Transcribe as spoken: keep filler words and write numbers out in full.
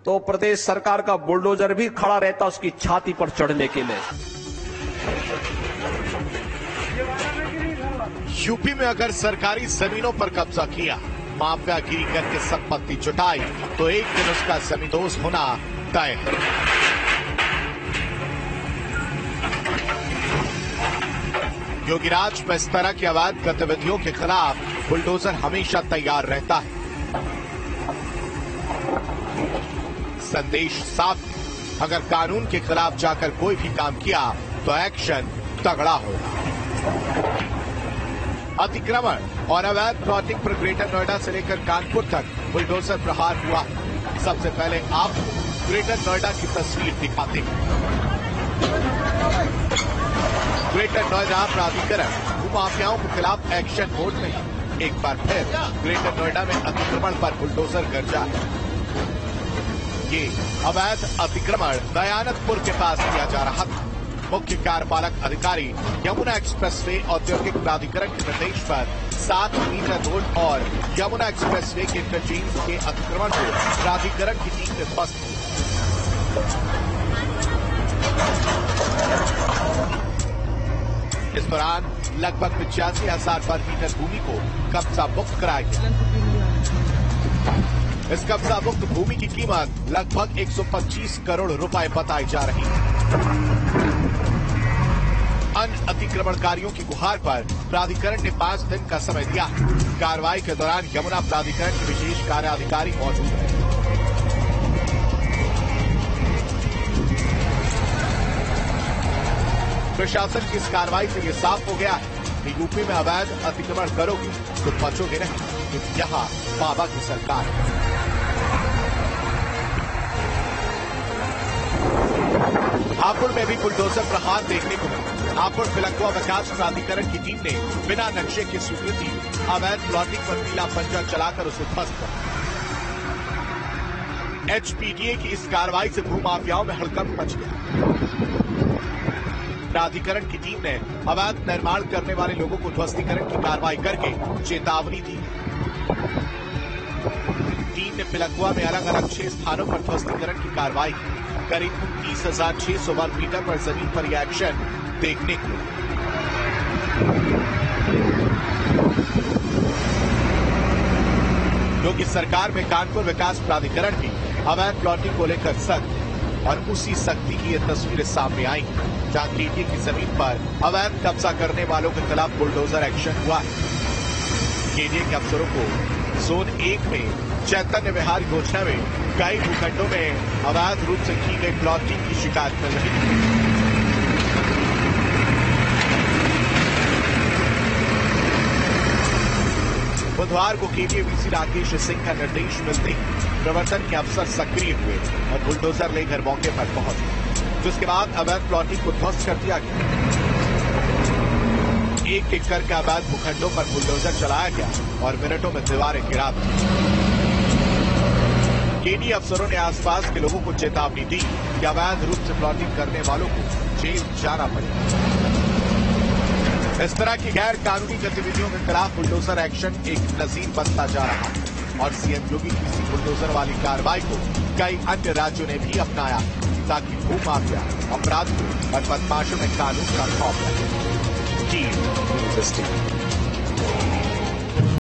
तो प्रदेश सरकार का बुलडोजर भी खड़ा रहता उसकी छाती पर चढ़ने के लिए। यूपी में अगर सरकारी जमीनों पर कब्जा किया, माफियागिरी करके संपत्ति जुटाई, तो एक दिन उसका जमींदोज होना तय है। योगीराज में इस तरह की अवैध गतिविधियों के खिलाफ बुलडोजर हमेशा तैयार रहता है। संदेश साफ है, अगर कानून के खिलाफ जाकर कोई भी काम किया तो एक्शन तगड़ा होगा। अतिक्रमण और अवैध प्लॉटिंग पर ग्रेटर नोएडा से लेकर कानपुर तक बुलडोजर प्रहार हुआ। सबसे पहले आपको ग्रेटर नोएडा की तस्वीर दिखाते हैं। ग्रेटर नोएडा प्राधिकरण भूमाफियाओं के खिलाफ एक्शन मोड में है। एक बार फिर ग्रेटर नोएडा में अतिक्रमण पर बुलडोजर गरजा है। ये अवैध अतिक्रमण दयानंदपुर के पास किया जा रहा था। मुख्य कार्यपालक अधिकारी यमुना एक्सप्रेसवे औद्योगिक प्राधिकरण के निर्देश पर सात मीटर रोड और यमुना एक्सप्रेसवे के इंटरचेंज के अतिक्रमण को प्राधिकरण की टीम ने ध्वस्त किया। इस दौरान लगभग पिचासी हजार वर्ग मीटर भूमि को कब्जा मुक्त कराया गया। इस कब्जा मुक्त भूमि की कीमत लगभग एक सौ पच्चीस करोड़ रुपए बताई जा रही है। अन्य अतिक्रमणकारियों की गुहार पर प्राधिकरण ने पांच दिन का समय दिया। कार्रवाई के दौरान यमुना प्राधिकरण के विशेष कार्याधिकारी मौजूद हैं। प्रशासन की इस कार्रवाई से यह साफ हो गया है कि यूपी में अवैध अतिक्रमण करोगे तो बचोगे नहीं, क्योंकि यहाँ बाबा की सरकार है। हापुड़ में भी बुलडोजर प्रहार देखने को मिला। हापुड़ पिलखुआ विकास प्राधिकरण की टीम ने बिना नक्शे की स्वीकृति अवैध प्लॉटिंग पर पीला पंजा चलाकर उसे ध्वस्त कर। एचपीडीए की इस कार्रवाई से भूमाफियाओं में हड़कंप मच गया। प्राधिकरण की टीम ने अवैध निर्माण करने वाले लोगों को ध्वस्तीकरण की कार्रवाई करके चेतावनी दी। टीम ने पिलखुआ में अलग अलग छह स्थानों पर ध्वस्तीकरण की कार्रवाई की। करीब उनतीस हजार छह सौ वर्ग मीटर पर जमीन पर यह एक्शन देखने को मिला। क्योंकि सरकार में कानपुर विकास प्राधिकरण भी अवैध प्लॉटिंग को लेकर सख्त और उसी सख्ती की ये तस्वीरें सामने आई, जहां केडीए की जमीन पर अवैध कब्जा करने वालों के खिलाफ बुलडोजर एक्शन हुआ है। केडीए के अफसरों को जोन एक में चैतन्य विहार योजना में कई भूखंडों में अवैध रूप से की गई प्लॉटिंग की शिकायत मिल रही है। बुधवार को केडीए वीसी राकेश सिंह का निर्देश मिलते ही प्रवर्तन के अफसर सक्रिय हुए और बुलडोजर लेकर मौके पर पहुंचे, जिसके बाद अवैध प्लॉटिंग को ध्वस्त कर दिया गया। एक एक करके अवैध भूखंडों पर बुलडोजर चलाया गया और मिनटों में दीवारें गिरा दी। केडीए अफसरों ने आसपास के लोगों को चेतावनी दी कि अवैध रूप से प्लॉटिंग करने वालों को जेल जाना पड़ेगा। इस तरह की गैर कानूनी गतिविधियों के खिलाफ बुलडोजर एक्शन एक नजीर बनता जा रहा है और सीएम योगी की इसी बुलडोजर वाली कार्रवाई को कई अन्य राज्यों ने भी अपनाया, ताकि भूमाफिया, अपराधियों और बदमाशों में कानून का खौफ रहे। जी